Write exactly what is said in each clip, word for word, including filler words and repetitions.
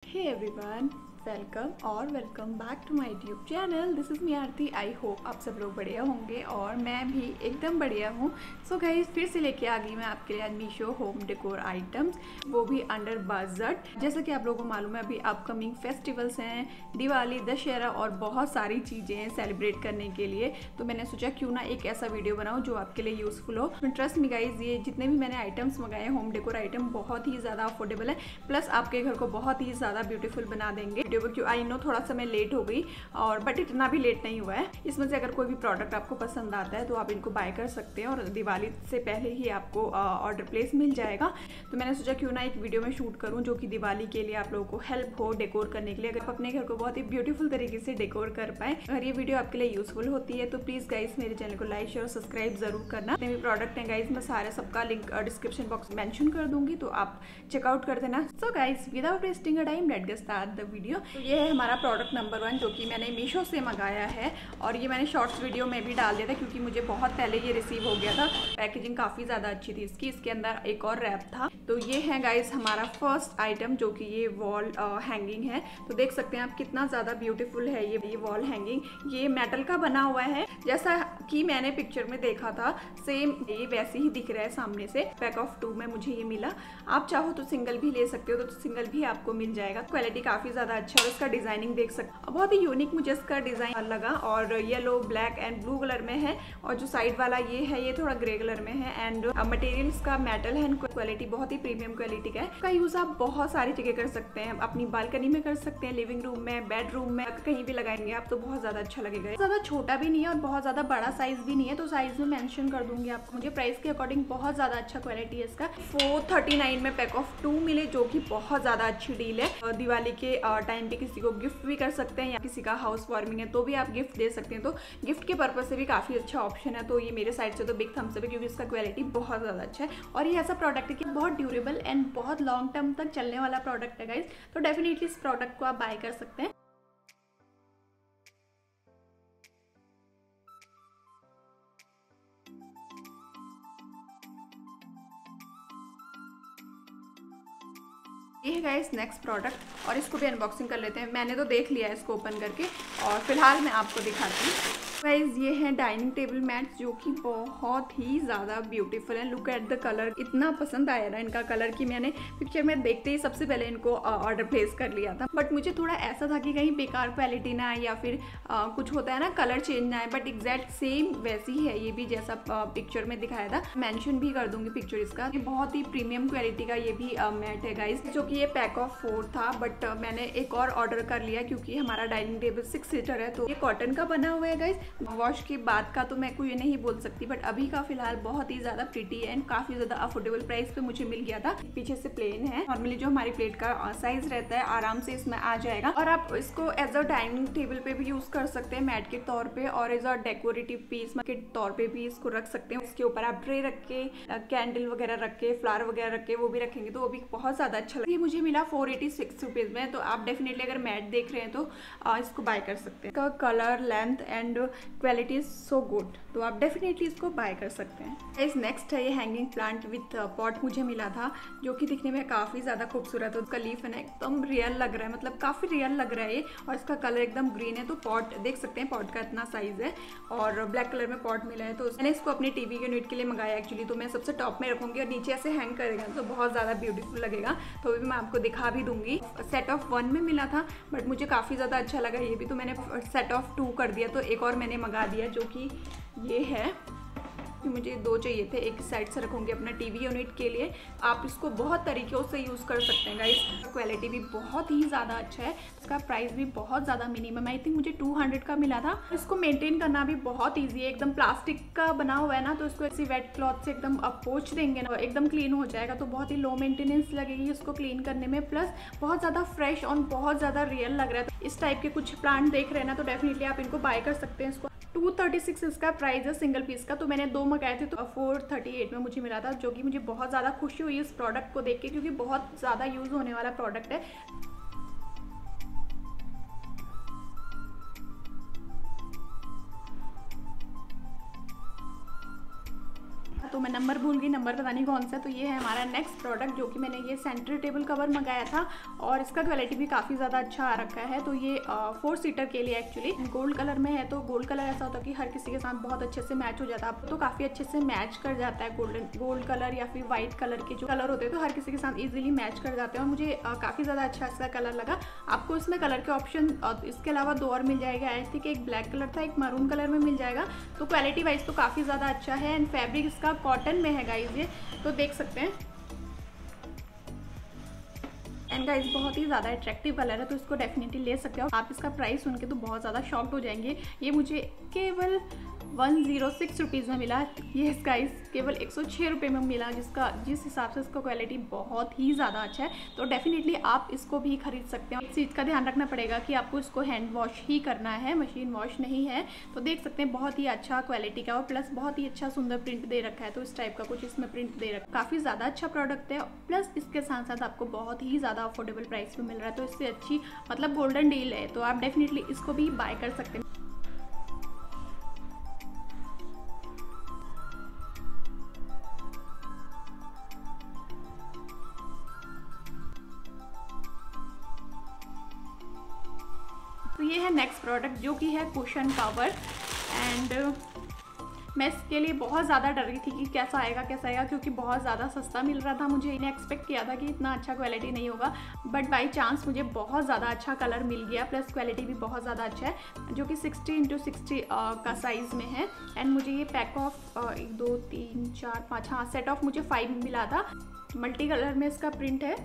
Hey everyone, welcome और welcome back to my YouTube channel. This is me Aarti. I hope आप सब लोग बढ़िया होंगे और मैं भी एकदम बढ़िया हूँ। सो गाइस, फिर से लेके आ गई मैं आपके लिए आज मीशो होम डेकोर आइटम्स, वो भी अंडर बजट। जैसा कि आप लोगों को मालूम है, अभी अपकमिंग फेस्टिवल्स हैं, दिवाली, दशहरा और बहुत सारी चीज़ें हैं सेलिब्रेट करने के लिए। तो मैंने सोचा क्यों ना एक ऐसा वीडियो बनाऊँ जो आपके लिए यूज़फुल हो। ट्रस्ट मी गाइज, ये जितने भी मैंने आइटम्स मंगाए हैं होम डेकोर आइटम, बहुत ही ज़्यादा अफोर्डेबल है, प्लस आपके घर को बहुत ही ज़्यादा ब्यूटीफुल बना देंगे। वीडियो क्यों आई नो थोड़ा सा मैं लेट हो गई, और बट इतना भी लेट नहीं हुआ है। इसमें से अगर कोई भी प्रोडक्ट आपको पसंद आता है तो आप इनको बाय कर सकते हैं और दिवाली से पहले ही आपको ऑर्डर प्लेस मिल जाएगा। तो मैंने सोचा क्यों ना एक वीडियो में शूट करूं जो कि दिवाली के लिए आप लोगों को हेल्प हो डेकोर करने के लिए, अगर आप अपने घर को बहुत ही ब्यूटीफुल तरीके से डेकोर कर पाए। अगर ये वीडियो आपके लिए यूजफुल होती है तो प्लीज गाइस मेरे चैनल को लाइक शेयर और सब्सक्राइब जरूर करना। जितने भी प्रोडक्ट हैं गाइस, मैं सारे सबका लिंक डिस्क्रिप्शन बॉक्स मेंशन कर दूंगी, तो आप चेकआउट कर देना। So guys, without wasting a time, let's get start the video. तो ये है हमारा प्रोडक्ट नंबर वन, जो कि मैंने मीशो से मंगाया है, और ये मैंने शॉर्ट्स वीडियो में भी डाल दिया था क्योंकि मुझे बहुत पहले ये रिसीव हो गया था। पैकेजिंग काफ़ी ज़्यादा अच्छी थी इसकी। इसके अंदर एक और रैप था। तो ये है गाइस हमारा फर्स्ट आइटम, जो कि ये वॉल हैंगिंग है। तो देख सकते हैं आप कितना ज़्यादा ब्यूटीफुल है ये ये वॉल हैंगिंग। ये मेटल का बना हुआ है, जैसा कि मैंने पिक्चर में देखा था सेम ये वैसे ही दिख रहा है सामने से। पैक ऑफ टू में मुझे ये मिला। आप चाहो तो सिंगल भी ले सकते हो, तो सिंगल भी आपको मिल जाएगा। क्वालिटी काफ़ी ज़्यादा अच्छा है, और इसका डिजाइनिंग देख सकते हैं, बहुत ही यूनिक मुझे इसका डिजाइन लगा। और yellow, black and blue colour में है, और जो साइड वाला ये है ये थोड़ा ग्रे कलर में है। एंड मटेरियल इसका मेटल है, क्वालिटी बहुत ही प्रीमियम क्वालिटी का है। इसका यूज आप बहुत सारी जगह कर सकते हैं, अपनी बालकनी में कर सकते हैं, लिविंग रूम में, बेडरूम में, कहीं भी लगाएंगे आप तो बहुत ज्यादा अच्छा लगेगा। ज्यादा छोटा भी नहीं है और बहुत ज्यादा बड़ा साइज भी नहीं है, तो साइज में मेंशन कर दूंगी आपको। मुझे प्राइस के अकॉर्डिंग बहुत ज्यादा अच्छा क्वालिटी है इसका। फोर थर्टी नाइन में पैक ऑफ टू मिले, जो कि बहुत ज्यादा अच्छी डील है। दिवाली के टाइम पे किसी को गिफ्ट भी कर सकते हैं, या किसी का हाउस वार्मिंग है तो भी आप गिफ्ट दे सकते हैं। तो गिफ्ट के पर्पज से भी काफी अच्छा ऑप्शन है। तो ये मेरे साइड से तो बिग थम्स अप है, क्योंकि इसका क्वालिटी बहुत ज्यादा अच्छा है, और ये ऐसा प्रोडक्ट है कि बहुत ड्यूरेबल एंड बहुत लॉन्ग टर्म तक चलने वाला प्रोडक्ट है गाइस। तो डेफिनेटली इस प्रोडक्ट को आप बाय कर सकते हैं। ये है गाइस नेक्स्ट प्रोडक्ट, और इसको भी अनबॉक्सिंग कर लेते हैं। मैंने तो देख लिया है इसको ओपन करके, और फिलहाल मैं आपको दिखाती हूँ। गाइस ये है डाइनिंग टेबल मैट्स, जो कि बहुत ही ज़्यादा ब्यूटीफुल है। लुक एट द कलर, इतना पसंद आया ना इनका कलर कि मैंने पिक्चर में देखते ही सबसे पहले इनको ऑर्डर प्लेस कर लिया था। बट मुझे थोड़ा ऐसा था कि कहीं बेकार क्वालिटी ना आए, या फिर आ, कुछ होता है ना कलर चेंज ना आए, बट एग्जैक्ट सेम वैसी है ये भी, जैसा पिक्चर में दिखाया था। मेंशन भी कर दूंगी पिक्चर इसका। ये बहुत ही प्रीमियम क्वालिटी का ये भी मैट है गाइस, जो कि ये पैक ऑफ फोर था, बट मैंने एक और ऑर्डर कर लिया क्योंकि हमारा डाइनिंग टेबल सिक्स सीटर है। तो ये कॉटन का बना हुआ है गाइस। वॉश के बाद का तो मैं कोई नहीं बोल सकती, बट अभी का फिलहाल बहुत ही ज्यादा प्रिटी है एंड काफी ज्यादा अफोर्डेबल प्राइस पे मुझे मिल गया था। पीछे से प्लेन है, नॉर्मली जो हमारी प्लेट का साइज रहता है आराम से इसमें आ जाएगा, और आप इसको एज अ डाइनिंग टेबल पे भी यूज कर सकते हैं मैट के तौर पे, और एज अ डेकोरेटिव पीस के तौर पे भी इसको रख सकते हैं। इसके ऊपर आप ट्रे रख के, कैंडल वगैरह रख के, फ्लावर वगैरह रख के वो भी रखेंगे तो वो भी बहुत ज्यादा अच्छा लगेगा। ये मुझे मिला फोर एटी सिक्स रुपीज में। तो आप डेफिनेटली अगर मैट देख रहे हैं तो इसको बाय कर सकते हैं। इसका colour, length and quality is so good, तो आप डेफिनेटली इसको बाय कर सकते हैं। इस नेक्स्ट है ये हैंगिंग प्लांट विथ पॉट मुझे मिला था, जो कि दिखने में काफी ज्यादा खूबसूरत है। उसका लीफ है ना एकदम रियल लग रहा है, मतलब काफी रियल लग रहा है ये, और इसका कलर एकदम ग्रीन है। तो पॉट देख सकते हैं, पॉट का इतना साइज है, और ब्लैक कलर में पॉट मिला है। तो मैंने इसको अपनी टीवी यूनिट के लिए मंगाया एक्चुअली। तो मैं सबसे टॉप में रखूंगी और नीचे ऐसे हैंग करेगा तो बहुत ज्यादा ब्यूटीफुल लगेगा। तो भी मैं आपको दिखा भी दूंगी। सेट ऑफ वन में मिला था, बट मुझे काफी ज्यादा अच्छा लगा ये भी, तो मैंने सेट ऑफ टू कर दिया। तो एक और मैंने मंगा दिया, जो कि ये है। मुझे दो चाहिए थे, एक साइड से रखूंगी अपना टीवी यूनिट के लिए। आप इसको बहुत तरीकों से यूज कर सकते हैं गाइस। क्वालिटी भी बहुत ही ज्यादा अच्छा है, इसका प्राइस भी बहुत ज्यादा मिनिमम, आई थिंक मुझे टू हंड्रेड का मिला था। इसको मेंटेन करना भी बहुत ईजी है, एकदम प्लास्टिक का बना हुआ है ना, तो इसको ऐसी वेट क्लॉथ से एकदम आप पोंछ देंगे ना, एकदम क्लीन हो जाएगा। तो बहुत ही लो मेंटेनेंस लगेगी इसको क्लीन करने में, प्लस बहुत ज्यादा फ्रेश और बहुत ज्यादा रियल लग रहा है। तो इस टाइप के कुछ प्लांट देख रहे हैं ना, तो डेफिनेटली आप इनको बाय कर सकते हैं। इसको टू थर्टी सिक्स इसका प्राइस है सिंगल पीस का। तो मैंने दो मंगाए थे, तो फोर थर्टी एट में मुझे मिला था, जो कि मुझे बहुत ज़्यादा खुशी हुई इस प्रोडक्ट को देख के, क्योंकि बहुत ज़्यादा यूज़ होने वाला प्रोडक्ट है। तो तो मैं नंबर भूल गई, नंबर पता नहीं कौन सा। तो ये है हमारा नेक्स्ट प्रोडक्ट जो कि मैंने ये सेंटर टेबल कवर मंगाया था और इसका क्वालिटी भी काफ़ी ज़्यादा अच्छा आ रखा है। तो ये फोर सीटर के लिए एक्चुअली गोल्ड कलर में है। तो गोल्ड कलर ऐसा होता है कि हर किसी के साथ बहुत अच्छे से मैच हो जाता है, तो काफ़ी अच्छे से मैच कर जाता है। गोल्डन गोल्ड कलर या फिर व्हाइट कलर के जो कलर होते हैं तो हर किसी के साथ ईजिली मैच कर जाते हैं और मुझे काफ़ी ज़्यादा अच्छा इसका कलर लगा। आपको इसमें कलर के ऑप्शन इसके अलावा दो और मिल जाएगा। आई थिंक एक ब्लैक कलर था, एक मरून कलर में मिल जाएगा। तो क्वालिटी वाइज तो काफ़ी ज़्यादा अच्छा है एंड फैब्रिक इसका कॉटन में है गाइस, ये तो देख सकते हैं। एंड गाइस बहुत ही ज़्यादा अट्रैक्टिव कलर है, तो इसको डेफिनेटली ले सकते हो आप। इसका प्राइस सुन के तो बहुत ज़्यादा शॉक्ड हो जाएंगे। ये मुझे केवल वन ज़ीरो सिक्स रुपीज़ में मिला। ये गाइस केवल एक सौ छः रुपये में मिला, जिसका जिस हिसाब से इसका क्वालिटी बहुत ही ज़्यादा अच्छा है। तो डेफिनेटली आप इसको भी खरीद सकते हैं। इस चीज़ का ध्यान रखना पड़ेगा कि आपको इसको हैंड वॉश ही करना है, मशीन वॉश नहीं है। तो देख सकते हैं बहुत ही अच्छा क्वालिटी का और प्लस बहुत ही अच्छा सुंदर प्रिंट दे रखा है। तो इस टाइप का कुछ इसमें प्रिंट दे रखा है, काफ़ी ज़्यादा अच्छा प्रोडक्ट है। प्लस इसके साथ साथ आपको बहुत ही ज़्यादा अफोर्डेबल प्राइस में मिल रहा है। तो इससे अच्छी मतलब गोल्डन डील है, तो आप डेफिनेटली इसको भी बाय कर सकते हैं। तो ये है नेक्स्ट प्रोडक्ट जो कि है कुशन कवर एंड मैं इसके लिए बहुत ज़्यादा डर रही थी कि कैसा आएगा कैसा आएगा, क्योंकि बहुत ज़्यादा सस्ता मिल रहा था। मुझे इन्हें एक्सपेक्ट किया था कि इतना अच्छा क्वालिटी नहीं होगा, बट बाई चांस मुझे बहुत ज़्यादा अच्छा कलर मिल गया। प्लस क्वालिटी भी बहुत ज़्यादा अच्छा है, जो कि सिक्सटी इंटू सिक्सटी का साइज़ में है। एंड मुझे ये पैक ऑफ एक दो तीन चार पाँच हाँ सेट ऑफ मुझे फाइव मिला था। मल्टी कलर में इसका प्रिंट है।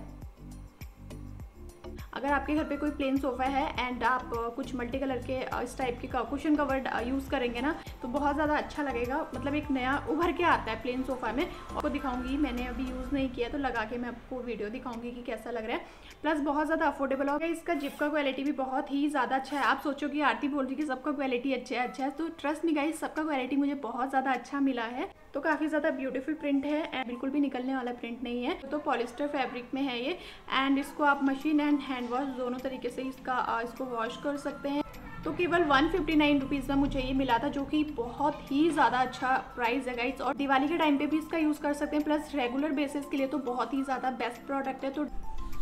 अगर आपके घर पे कोई प्लेन सोफ़ा है एंड आप कुछ मल्टी कलर के इस टाइप के कुशन कवर्ड यूज़ करेंगे ना, तो बहुत ज़्यादा अच्छा लगेगा। मतलब एक नया उभर के आता है प्लेन सोफ़ा में। आपको दिखाऊंगी, मैंने अभी यूज़ नहीं किया तो लगा के मैं आपको वीडियो दिखाऊंगी कि कैसा लग रहा है। प्लस बहुत ज़्यादा अफोर्डेबल हो गया। इसका जिप का क्वालिटी भी बहुत ही ज़्यादा अच्छा है। आप सोचो कि आरती बोल रही कि सबका क्वालिटी अच्छा है अच्छा है तो ट्रस्ट मी गाइस, सबका क्वालिटी मुझे बहुत ज़्यादा अच्छा मिला है। तो काफ़ी ज़्यादा ब्यूटीफुल प्रिंट है एंड बिल्कुल भी निकलने वाला प्रिंट नहीं है। तो पॉलिस्टर फैब्रिक में है ये एंड इसको आप मशीन एंड हैंड वॉश दोनों तरीके से इसका इसको वॉश कर सकते हैं। तो केवल वन फिफ्टी नाइन रुपीज़ में मुझे ये मिला था, जो कि बहुत ही ज़्यादा अच्छा प्राइस है गाइस। और दिवाली के टाइम पे भी इसका यूज़ कर सकते हैं। प्लस रेगुलर बेसिस के लिए तो बहुत ही ज़्यादा बेस्ट प्रोडक्ट है। तो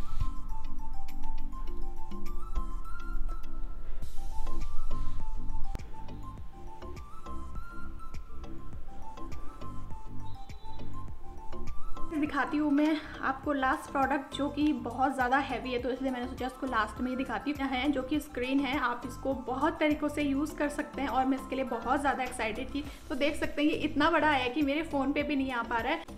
दिखाती हूँ मैं आपको लास्ट प्रोडक्ट जो कि बहुत ज़्यादा हैवी है, तो इसलिए मैंने सोचा इसको लास्ट में ही दिखाती हूँ। है जो कि स्क्रीन है, आप इसको बहुत तरीक़ों से यूज़ कर सकते हैं और मैं इसके लिए बहुत ज़्यादा एक्साइटेड थी। तो देख सकते हैं ये इतना बड़ा है कि मेरे फ़ोन पे भी नहीं आ पा रहा है।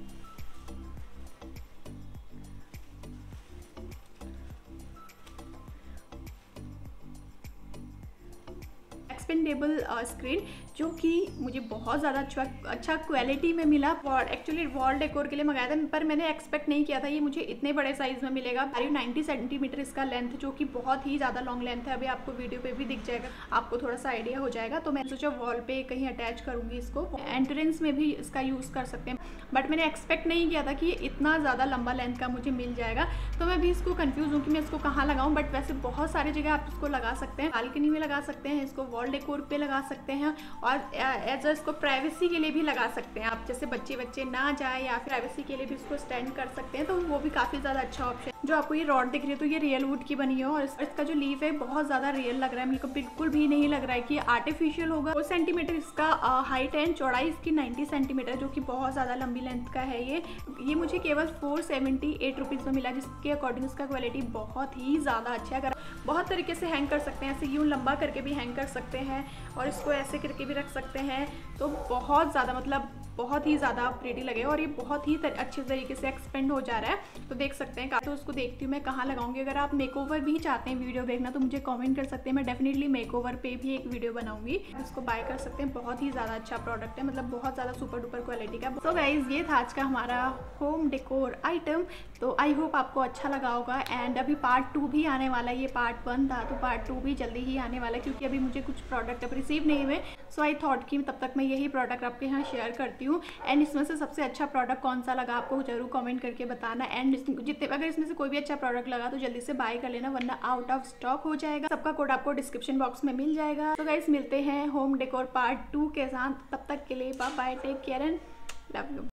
एक्सपेंडेबल स्क्रीन जो कि मुझे बहुत ज़्यादा अच्छा अच्छा क्वालिटी में मिला। और एक्चुअली वॉल डेकोर के लिए मंगाया था, पर मैंने एक्सपेक्ट नहीं किया था ये मुझे इतने बड़े साइज़ में मिलेगा। करीब नाइन्टी सेंटीमीटर इसका लेंथ, जो कि बहुत ही ज़्यादा लॉन्ग लेंथ है। अभी आपको वीडियो पे भी दिख जाएगा, आपको थोड़ा सा आइडिया हो जाएगा। तो मैंने सोचा वॉल पे कहीं अटैच करूँगी इसको, एंट्रेंस में भी इसका यूज़ कर सकते हैं। बट मैंने एक्सपेक्ट नहीं किया था कि ये इतना ज़्यादा लंबा लेंथ का मुझे मिल जाएगा। तो मैं भी इसको कन्फ्यूज़ हूँ कि मैं इसको कहाँ लगाऊँ। बट वैसे बहुत सारी जगह आप इसको लगा सकते हैं। बालकनी में लगा सकते हैं, इसको वॉल डेकोर पे लगा सकते हैं और एज अ इसको प्राइवेसी के लिए भी लगा सकते हैं। आप जैसे बच्चे बच्चे ना जाए या फिर प्राइवेसी के लिए भी इसको स्टैंड कर सकते हैं, तो वो भी काफ़ी ज़्यादा अच्छा ऑप्शन। जो आपको ये रॉड दिख रही है तो ये रियल वुड की बनी है और इसका जो लीफ है बहुत ज़्यादा रियल लग रहा है। मेरे को बिल्कुल भी नहीं लग रहा है कि आर्टिफिशियल होगा। फोर सेंटीमीटर इसका हाइट एंड चौड़ाई इसकी नाइन्टी सेंटीमीटर, जो कि बहुत ज़्यादा लंबी लेंथ का है। ये ये मुझे केवल फोर सेवेंटी एट रुपीज़ में मिला, जिसके अकॉर्डिंग इसका क्वालिटी बहुत ही ज़्यादा अच्छा है। अगर बहुत तरीके से हैंग कर सकते हैं, ऐसे यूँ लंबा करके भी हैंग कर सकते हैं और इसको ऐसे करके भी रख सकते हैं। तो बहुत ज़्यादा मतलब बहुत ही ज़्यादा प्रीटी लगे और ये बहुत ही तर, अच्छे तरीके से एक्सपेंड हो जा रहा है। तो देख सकते हैं। तो उसको देखती हूँ मैं कहाँ लगाऊंगी। अगर आप मेकओवर भी चाहते हैं वीडियो देखना तो मुझे कमेंट कर सकते हैं। मैं डेफिनेटली मेकओवर पे भी एक वीडियो बनाऊंगी। इसको बाय कर सकते हैं, बहुत ही ज़्यादा अच्छा प्रोडक्ट है, मतलब बहुत ज़्यादा सुपर डुपर क्वालिटी का। सो गाइज ये था आज का हमारा होम डेकोर आइटम। तो आई होप आपको अच्छा लगा होगा। एंड अभी पार्ट टू भी आने वाला है। ये पार्ट वन था, तो पार्ट टू भी जल्दी ही आने वाला है, क्योंकि अभी मुझे कुछ प्रोडक्ट अब रिसीव नहीं हुए। सो आई थॉट कि तब तक मैं यही प्रोडक्ट आपके यहाँ शेयर करती हूँ। एंड इसमें से सबसे अच्छा प्रोडक्ट कौन सा लगा आपको जरूर कमेंट करके बताना। एंड जितने अगर इसमें से कोई भी अच्छा प्रोडक्ट लगा तो जल्दी से बाय कर लेना, वरना आउट ऑफ स्टॉक हो जाएगा। सबका कोड आपको डिस्क्रिप्शन बॉक्स में मिल जाएगा। तो गाइस मिलते हैं होम डेकोर पार्ट टू के साथ। तब तक के लिए bye bye, take care and love you.